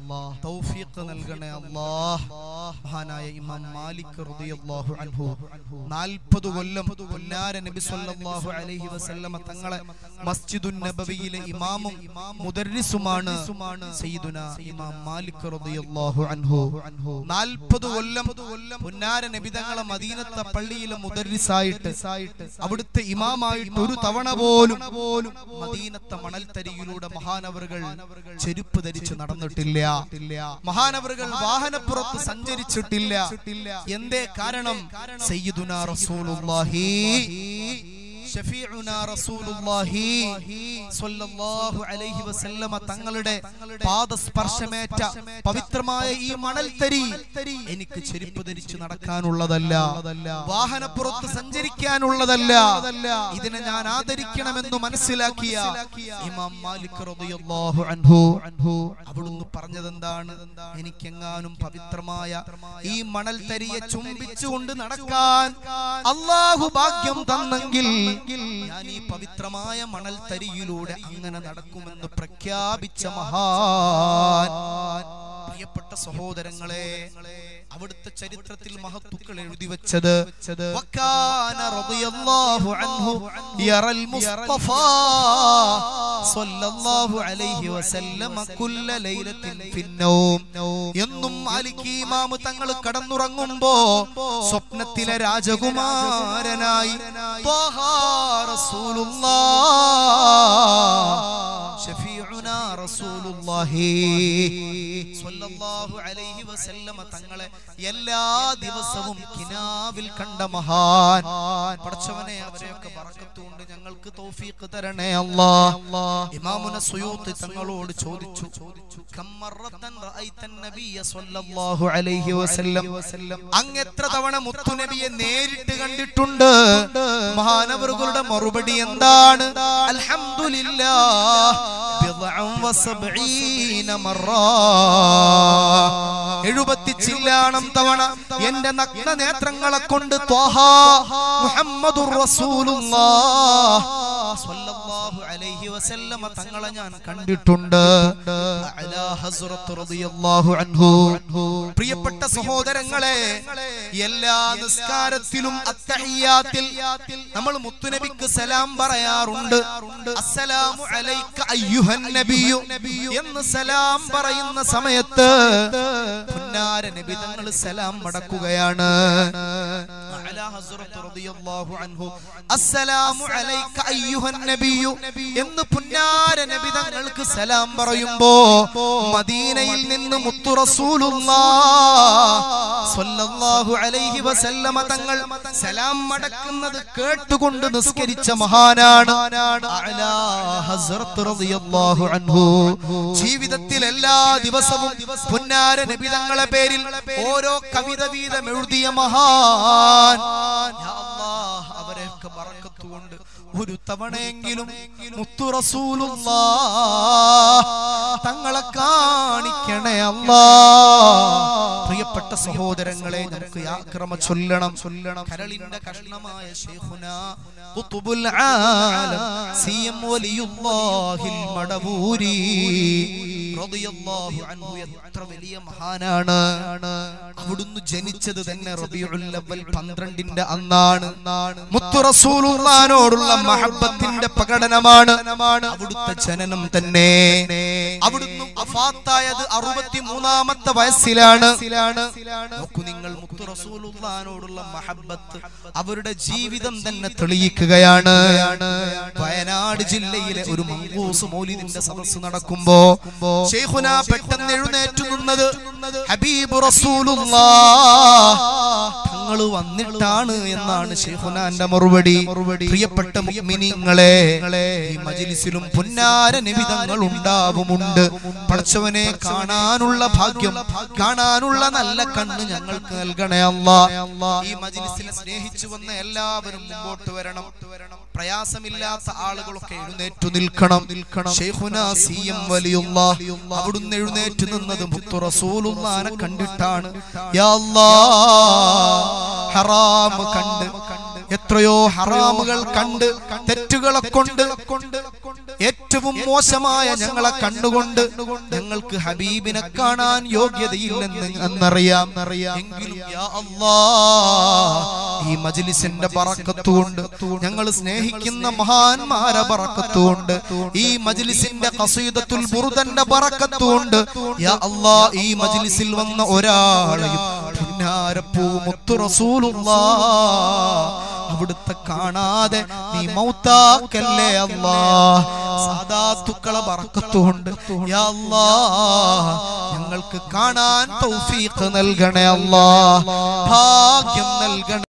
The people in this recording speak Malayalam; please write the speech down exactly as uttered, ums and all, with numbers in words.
തൗഫീഖ് നൽകണേ അല്ലാഹ്. മഹാനായ ഇമാം മാലിക് റളിയല്ലാഹു അൻഹു നാൽപ്പത് കൊല്ലം പുന്നാര നബി സല്ലല്ലാഹു അലൈഹി വസല്ലമ തങ്ങളെ മസ്ജിദുൻ നബവിയിലെ ഇമാമും മുദർരിസുമാണ് സയ്യിദുനാ ഇമാം മാലിക് റളിയല്ലാഹു അൻഹു. നാൽപ്പത് കൊല്ലം പുന്നാര നബി തങ്ങളെ മദീനത്തെ പള്ളിയിലെ മുദർരിസായിട്ട് അവിടുത്തെ ഇമാമായിട്ട് ഒരു തവണ പോലും മദീനത്തെ മണൽത്തരിയിലൂടെ മഹാനവറുകൾ ചെരുപ്പ് ധരിച്ച് നടന്നിട്ടില്ല. മഹാനവറുകൾ വാഹനപ്പുറത്ത് സഞ്ചരിച്ചിട്ടില്ല. എന്തേ കാരണം? സയ്യിദുനാ റസൂലുള്ളാഹി ഷഫീഉനാ റസൂലുള്ളാഹി സ്വല്ലല്ലാഹു അലൈഹി വസല്ലമ തങ്ങളുടെ പാദസ്പർശമേറ്റ പവിത്രമായ ഈ മണൽത്തരി എനിക്ക് ചെരുപ്പ് ധരിച്ച് നടക്കാനുള്ളതല്ല, വാഹനപ്പുറത്ത് സഞ്ചരിക്കാനുള്ളതല്ല. ഇതിനെ ഞാൻ ആദരിക്കണമെന്ന് മനസ്സിലാക്കിയ ഇമാം മാലിക് റളിയല്ലാഹു അൻഹു അവിടുന്ന് പറഞ്ഞതെന്താണ്? എനിക്കെങ്ങാനും പവിത്രമായ ഈ മണൽത്തരിയെ ചുംബിച്ചുകൊണ്ട് നടക്കാൻ അല്ലാഹു ഭാഗ്യം തന്നെങ്കിൽ ഞാൻ ഈ പവിത്രമായ മണൽത്തരിയിലൂടെ അങ്ങനെ നടക്കുമെന്ന് പ്രഖ്യാപിച്ച മഹാൻ. പ്രിയപ്പെട്ട സഹോദരങ്ങളെ, അവിടുത്തെ ചരിത്രത്തിൽ മഹത്തുക്കൾ എഴുതി വെച്ചത് വകാന റളിയല്ലാഹു അൻഹു യറൽ മുസ്തഫ സ്വല്ലല്ലാഹു അലൈഹി വസല്ലമ കുല്ല ലൈലത്തിൻ ഫിന്നൗം. എന്നും മാലിക് ഇമാം തങ്ങൾ കടന്നുറങ്ങുമ്പോ സ്വപ്നത്തിലെ രാജകുമാരനായി ത്വാഹ റസൂലുള്ളാഹ് ഷഫീഉനാ റസൂലുള്ളാഹി സ്വല്ലല്ലാഹു അലൈഹി വസല്ലമ തങ്ങളെ എല്ലാ ദിവസവും കിനാവിൽ കണ്ട മഹാൻ. പടച്ചവനെ, അവരെയൊക്കെ ബറക്കത്ത് കൊണ്ട് ഞങ്ങൾക്ക് തൗഫീഖ് തരണേ അല്ലാഹ്. ഇമാമുന സുയൂത്തി തങ്ങളോട് ചോദിച്ചു, കമ്മറത്തൻ റഅയ്തൻ നബിയ സ്വല്ലല്ലാഹു അലൈഹി വസല്ലം, അങ്ങ് എത്ര തവണ മുത്തുനബിയെ നേരിട്ട് കണ്ടിട്ടുണ്ട്? മഹാനവറുകളുടെ മറുപടി എന്താണ്? അൽഹംദുലില്ലാഹ് ബിദ്അൻ വസബ്ഈന മറ, എഴുപത്തി ചില്ലാണം തവണ എന്റെ നഗ്ന നേത്രങ്ങളെ കൊണ്ട് ത്വാഹ മുഹമ്മദുർ റസൂലുള്ളാഹ് സ്വല്ലല്ലാഹു അലൈഹി വസല്ലമ തങ്ങളെ ഞാൻ കണ്ടിട്ടുണ്ട്. അലാ ഹസ്റത്ത് റളിയല്ലാഹു അൻഹു. പ്രിയപ്പെട്ട സഹോദരങ്ങളെ, എല്ലാ നിസ്കാരത്തിലും അത്തഹിയ്യാത്തിൽ നമ്മൾ മുത്തുനബിക്ക് സലാം പറയാറുണ്ട്. അസ്സലാമു അലൈക അയ്യുഹൻ നബിയു എന്ന് സലാം പറയുന്ന സമയത്ത് പുന്നാര നബി തങ്ങൾ സലാം മടക്കുകയാണ്. അലാ ഹസ്റത്ത് റളിയല്ലാഹു അൻഹു അസ്സലാമു അലൈക അയ്യുഹൻ നബിയു എന്ന് പുന്നാര നബി തങ്ങൾക്ക് സലാം പറയുമ്പോ മദീനയിൽ നിന്ന് മുത്തു റസൂലുള്ളാഹ് സ്വല്ലല്ലാഹു അലൈഹി വസല്ലമ തങ്ങൾ സലാം മടക്കുന്നത് കേട്ടുകൊണ്ട് നിസ്കരിച്ച മഹാനാണ് അലാ ഹസ്റത്ത് റളിയല്ലാഹു അൻഹു. ജീവിതത്തിൽ എല്ലാ ദിവസവും പുന്നാര നബി തങ്ങളെ പേരിൽ ഓരോ കവിത വീതം എഴുതിയ മഹാൻ. യാ അല്ലാഹ്, അവരെയൊക്കെ ബറക്കത്ത് കൊണ്ട് ഒരു തവണയെങ്കിലും മുത്തു റസൂലുള്ളാഹ് തങ്ങളെ കാണിക്കണേ അല്ലാഹ്. പ്രിയപ്പെട്ട സഹോദരങ്ങളെ, നമുക്ക് യാക്രമ ചൊല്ലണം ചൊല്ലണം കരളിന്റെ കഷ്ണമായ ശൈഖുനാ ഖുതുബുൽ ആലം സിയം വലിയുല്ലാഹിൽ മടവൂരി റളിയല്ലാഹു അൻഹു എത്ര വലിയ മഹാനാണ്. അവിടുന്ന് ജനിച്ചത് തന്നെ റബീഉൽ അവ്വൽ പന്ത്രണ്ടിന്റെ അന്നാണ്. മുത്തു റസൂലുള്ളാഹിനോടുള്ള മഹബ്ബത്തിന്റെ പ്രകടനമാണ് അവിടുത്തെ ജനനം തന്നെ. അവിടുന്ന് വഫാത്തായത് അറുപത്തിമൂന്നാമത്തെ വയസ്സിലാണ്. നോക്കൂ നിങ്ങൾ, മുത്തു റസൂലുള്ളാഹിനോടുള്ള മഹബ്ബത്ത് അവരുടെ ജീവിതം തന്നെ തെളിയിക്കുകയാണ്. വയനാട് ജില്ലയിലെ ഒരു മങ്കൂസ് മൗലിദിന്റെ സദസ്സ് നടക്കുമ്പോ ശൈഖുനാ പെട്ടെന്ന് എഴുന്നേറ്റു നിന്നത് ഹബീബ് റസൂലുള്ളാഹ് തങ്ങൾ വന്നിട്ടാണ് എന്നാണ് ശൈഖുനാന്റെ മറുപടി. പ്രിയപ്പെട്ട മുഅ്മിനീങ്ങളെ, ഈ മജ്ലിസിലും പുന്നാര നബി തങ്ങൾ ഉണ്ടാവുമുണ്ട്. പടച്ചവനെ, കാണാനുള്ള ഭാഗ്യം, കാണാനുള്ള നല്ല കണ്ണ് ഞങ്ങൾക്ക് നൽകണേ അല്ലാഹ്. ഈ മജ്ലിസിനെ സ്നേഹിച്ചു വന്ന എല്ലാവരും മുമ്പോട്ട് വരണം. പ്രയാസമില്ലാത്ത ആളുകളൊക്കെ എഴുന്നേറ്റു നിൽക്കണം നിൽക്കണം ശൈഖുനാ സിയം വലിയുള്ളാഹ് അവിടുന്ന് എഴുന്നേറ്റ് നിന്നത് മുത്തു റസൂലുള്ളാഹിനെ കണ്ടിട്ടാണ്. യാ അല്ലാഹ്, ഹറാം കണ്ട് എത്രയോ ഹറാമുകൾ കണ്ട് തെറ്റുകളെ കൊണ്ട് ഏറ്റവും മോശമായ ഞങ്ങളെ കണ്ടുകൊണ്ട് ഞങ്ങൾക്ക് ഹബീബിനെ കാണാൻ യോഗ്യതയില്ലെന്ന് എന്നറിയാം. എങ്കിലും യാ അല്ലാഹ് ഈ മജ്ലിസിന്റെ ബറക്കത്തുകൊണ്ട് ഞങ്ങൾ സ്നേഹിക്കുന്ന മഹാന്മാരെ ബറക്കത്തുകൊണ്ട് ഈ മജ്ലിസിന്റെ ഖസീദത്തുൽ ബുർദന്റെ ബറക്കത്തുകൊണ്ട് യാ അല്ലാഹ് ഈ മജ്ലിസിൽ വന്ന ഒരാളെയും പുന്നാരപ്പൂ മുത്തു റസൂലുള്ളാഹ് അവിടുത്തെ കാണാതെ നീ മൗത്താക്കല്ലേ അല്ലാഹ്. സാദാത്തുക്കളെ ബറക്കത്തുകൊണ്ട് യാ അല്ലാഹ് ഞങ്ങൾക്ക് കാണാൻ തൗഫീഖ് നൽകണേ അല്ലാഹ്, ഭാഗ്യം നൽകണേ.